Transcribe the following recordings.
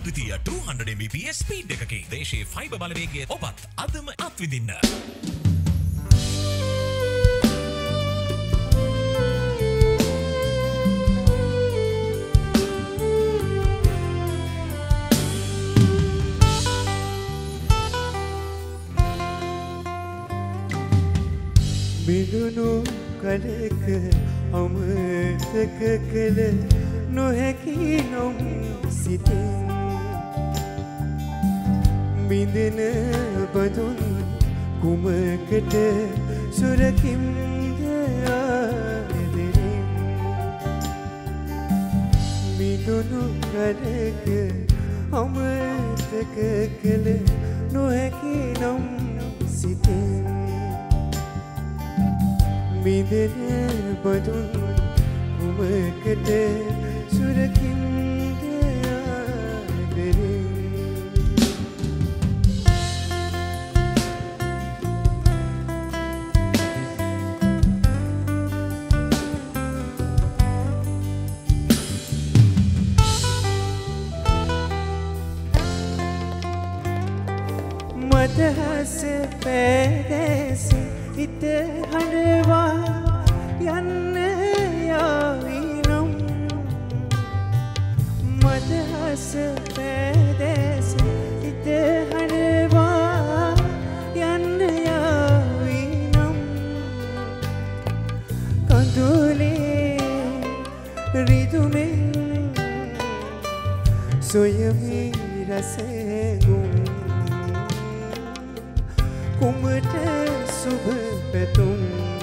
අද්විතීය 200 Mbps speed එකකින් දේශීය fibre බලවේගය ඔබත් අදම අත්විඳින්න. බිඳුණු කලක අමතක කළ නොහැකි නොම් සිතින් බිඳෙන බදුන් කුමකට සුරකින්ද ආදරෙන් බිඳුණු කලක අමතක කළ නොහැකි නොම් සිතින් බිඳෙන බදුන් කුමකට සුරකින්ද ආදරෙන් මදහස පැදැසි හිත හඬවා යන්න යාවිනම් මදහස පැදැසි හිත හඬවා යන්න යාවිනම් කඳුලේ රිදුමෙන් සොයමි රසගුම් කුමට සුබ පැතුම්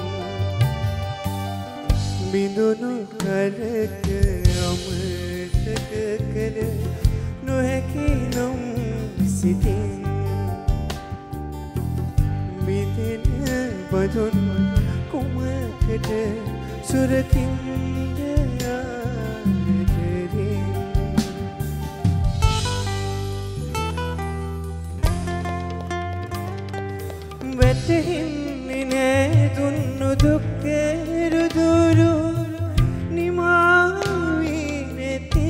බිඳුණු කලක අමතක කළ නොහැකි නම් සිතින් බිඳෙන බදුන් කුමකට සුරකින්ද ආදරෙන් වැටහෙන්නේ නෑ දුන්නු දුක්කෙරු දුරු නිමාවී නැති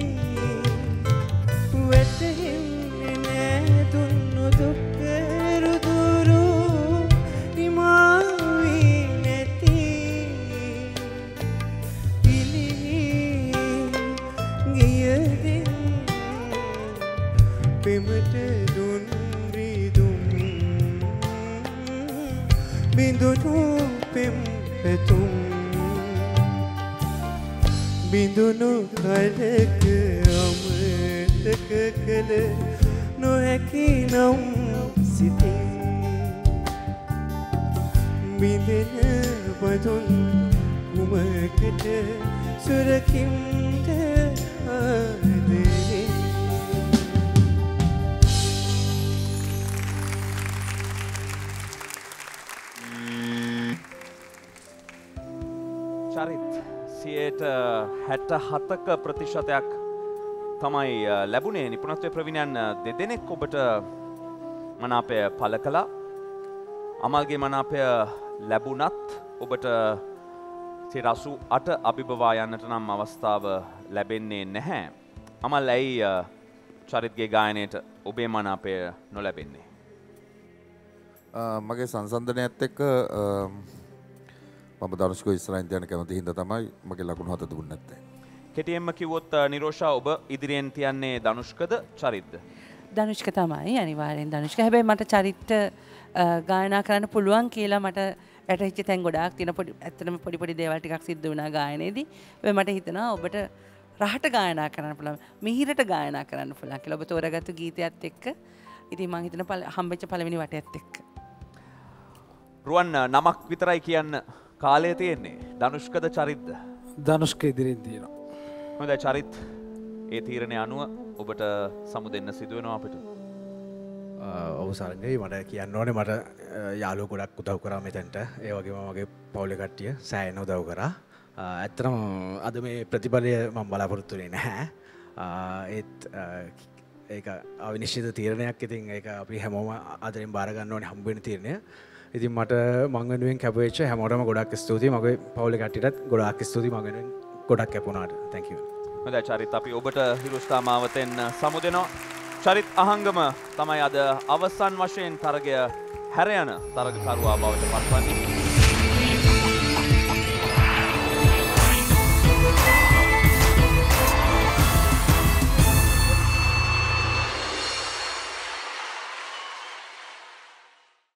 වැටහෙන්නේ නෑ දුන්නු දුක්කෙරු දුරු නිමාවී නැති පිළිහි ගියදින් පෙමට දුන් බිඳුණු පෙම් පැතුම් බිඳුණු කලක අමතක කළ නොහැකි නම් සිතින් බිඳෙන බදුන් කුමකට සුරකින්ද ආදරෙන් චරිත් 67% ප්‍රතිශතයක් තමයි ලැබුණේ. නිපුණත්වයේ ප්‍රවීණයන් දෙදෙනෙක් ඔබට මනාපය පළ කළා. අමල්ගේ මනාපය ලැබුණත් ඔබට 88 අභිබවා යන්නට නම් අවස්ථාව ලැබෙන්නේ නැහැ. අමල් ඇයි චරිත්ගේ ගායනයට ඔබේ මනාපය නොලැබෙන්නේ? මගේ සංසන්දනයත් එක්ක මම ධනුෂ්ක ඉස්සරහින් තියන්න කැමති හින්දා තමයි මගේ ලකුණු 7 දුන්නේ නැත්තේ. කෙටියෙන්ම කිව්වොත් නිරෝෂා ඔබ ඉදිරියෙන් තියන්නේ ධනුෂ්කද චරිත්ද? ධනුෂ්ක තමයි අනිවාර්යෙන් ධනුෂ්ක. හැබැයි මට චරිත ගායනා කරන්න පුළුවන් කියලා මට ඇටහිච්ච තැන් ගොඩාක් තියෙන ඇත්තටම පොඩි දේවල් ටිකක් සිද්ධ වුණා ගායනයේදී. හැබැයි මට හිතෙනවා ඔබට රහට ගායනා කරන්න පුළුවන්, මිහිරට ගායනා කරන්න පුළුවන් කියලා. ඔබ තෝරාගත්තු ගීතයත් එක්ක ඉතින් මම හිතන හම්බෙච්ච පළවෙනි වටයත් එක්ක. රුවන් නමක් විතරයි කියන්න කාලය තියෙන්නේ. ධනුෂ්කද චරිත්ද? ධනුෂ්ක ඉදිරියෙන් තියෙනවා. හොඳයි චරිත්, ඒ තීරණය අනුව ඔබට සමු දෙන්න සිදු වෙනවා අපිට. ඔව් සරංගයි, මට කියන්න ඕනේ මට යාළුවෝ ගොඩක් උදව් කරා මෙතනට. ඒ වගේම මගේ පවුලේ කට්ටිය සෑහෙන උදව් කරා. ඇත්තටම අද මේ ප්‍රතිඵලය මම බලාපොරොත්තු වෙන්නේ නැහැ. ඒත් ඒක අවිනිශ්චිත තීරණයක්. ඉතින් ඒක අපි හැමෝම ආදරෙන් බාර ගන්න ඕනේ හම්බ වෙන තීරණය. ඉතින් මට මං වෙනුවෙන් කැපවෙච්ච හැමෝටම ගොඩක් ස්තුතියි. මගේ පවුලේ කට්ටියටත් ගොඩාක් ස්තුතියි මං වෙනුවෙන් ගොඩක් කැපුණාට. Thank you. හොඳයි චරිත් අපි ඔබට හිරුස්ථා මාවතෙන් සමු දෙනවා. චරිත් අහංගම තමයි අද අවසන් වශයෙන් තරගය හැර යන තරගකරුවා බවට පත්වන්නේ.